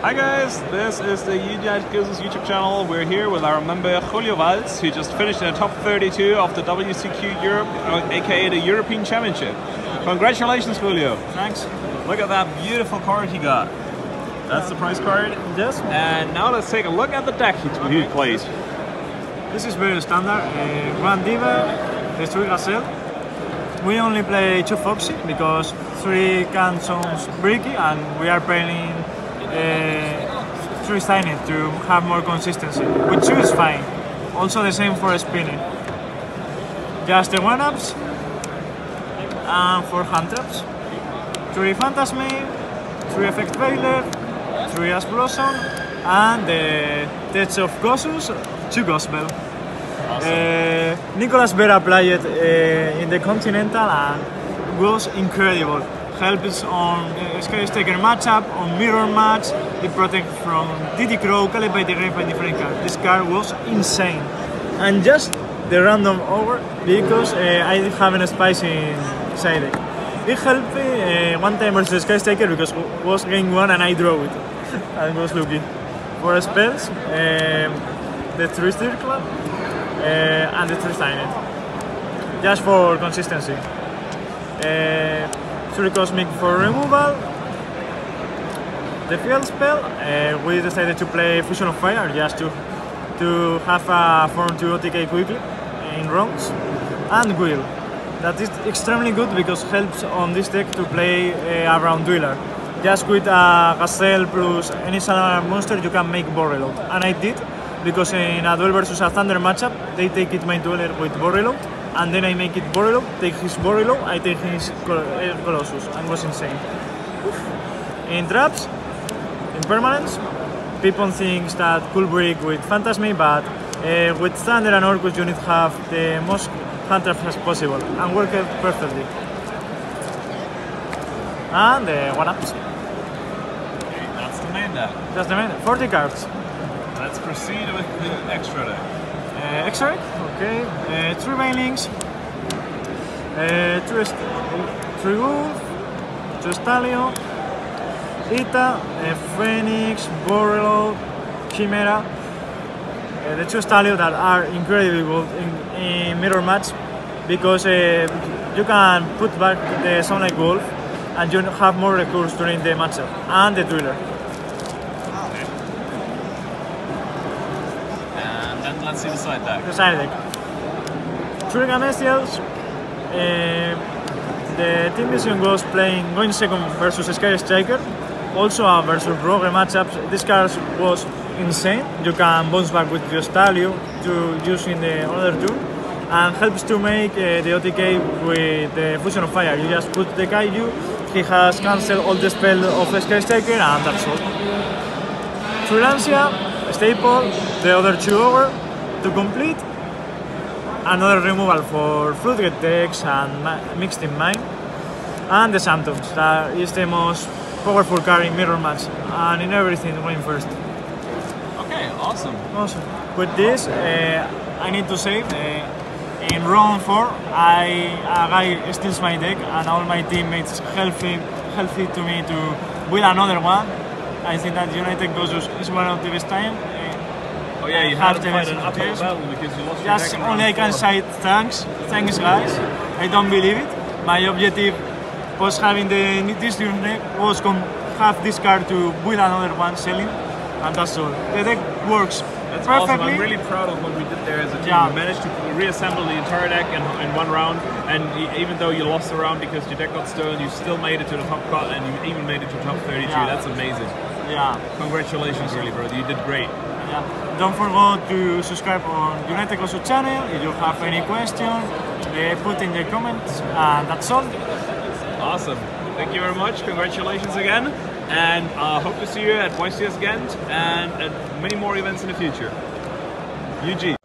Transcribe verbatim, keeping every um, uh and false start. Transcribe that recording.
Hi guys, this is the United Gills YouTube channel. We're here with our member Julio Valls, who just finished in the top thirty-two of the W C Q Europe, aka the European Championship. Congratulations, Julio. Thanks. Look at that beautiful card he got. That's the prize card. Yes. And now let's take a look at the deck he, he plays. This is very standard. Uh, Grand Diva, the three Gazelle. We only play two Foxy because three can sounds bricky, and we are playing uh, three Signet to have more consistency. With two is fine. Also the same for spinning. Just the one ups and four hand traps. Three Phantasme, three Effect Veiler, three Explosion, and the Touch of Gossus, two Gospel. Awesome. Uh, Nicolas Vera played uh, in the Continental and was incredible. Helps on uh, Skystaker matchup, on Mirror match, it protects from D D Crow, Calibrate the Grave by different card. This card was insane. And just the random over because uh, I have a spice in side deck. It helped me uh, one time versus Skystaker because it was game one and I drew it. I was lucky. For spells, um, the three Circle uh, and the three Signet. Just for consistency. Uh, three Cosmic for removal. The field spell, uh, we decided to play Fusion of Fire just to to have a form to O T K quickly in rounds. And Will. That is extremely good because it helps on this deck to play uh, around Dweller. Just with a Gazelle plus any Salamar monster you can make Borreload. And I did because in a Duel versus a Thunder matchup they take it my Dweller with Borreload and then I make it Borreload, take his Borreload, I take his Colossus, and it was insane. In traps, in permanents, people think that cool break with Phantasme, but uh, with Thunder and Orcus you need to have the most hand traps as possible and work it perfectly. And the uh, one ups. Okay, that's the main deck. That's the main deck. forty cards. Let's proceed with the extra deck. Uh, X-Ray, okay. Uh, three Banelings. Uh, three, three Wolf. Two Stallion. Ita, uh, Phoenix, Borreload, Chimera. Uh, the two Stallion that are incredible in, in mirror match because uh, you can put back the Sunlight Wolf and you have more recurse during the matchup, and the Driller. Okay. And then let's see the side deck. The side deck. Three Gamestials. Uh, the Team Vision was playing going second versus Sky Striker. Also a versus Rogue matchups. This card was insane. You can bounce back with your Stallion to use in the other turn and helps to make uh, the O T K with the Fusion of Fire. You just put the Kaiju, he has cancelled all the spell of Sky Striker and that's all. Freelancia, Staple, the other two over to complete. Another removal for Floodgate decks and Mixed in Mind. And the Phantoms, that is the most powerful card in mirror match and in everything going first. Okay, awesome. Awesome. With this, uh, I need to say, uh, in round four, I a guy steals my deck and all my teammates healthy, healthy to me to win another one. I think that United Gossus is one of the best time. Uh, oh yeah, you had to fight an uphill yes. battle because you lost your Just deck in only I round can four. say thanks, thanks guys. I don't believe it. My objective was having the this deck was to have this card to win another one selling, and that's all. The deck works That's perfectly. awesome. I'm really proud of what we did there as a team. Yeah. We managed to reassemble the entire deck in, in one round, and even though you lost the round because your deck got stolen, you still made it to the top cut, and you even made it to top thirty-two. Yeah. That's amazing. Yeah. Congratulations, really, bro. You did great. Yeah. Don't forget to subscribe on United Gossus channel. If you have any question, uh, put in the comments, and that's all. Awesome. Thank you very much. Congratulations again. And I uh, hope to see you at Y C S Ghent and at many more events in the future. U G.